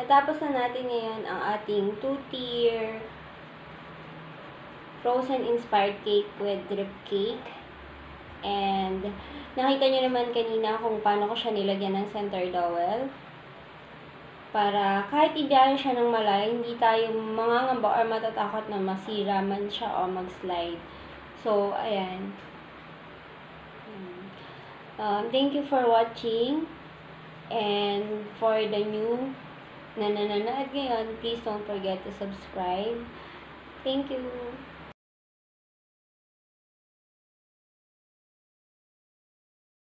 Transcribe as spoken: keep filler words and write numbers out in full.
natapos na natin ngayon ang ating two-tier frozen inspired cake with drip cake. And nakita nyo naman kanina kung paano ko siya nilagyan ng center dowel. Para kahit ibiyahe siya ng malayo, hindi tayo mangangamba or matatakot na masira man siya o mag-slide. So, ayan. Um, thank you for watching. And for the new na nanonood ngayon, please don't forget to subscribe. Thank you.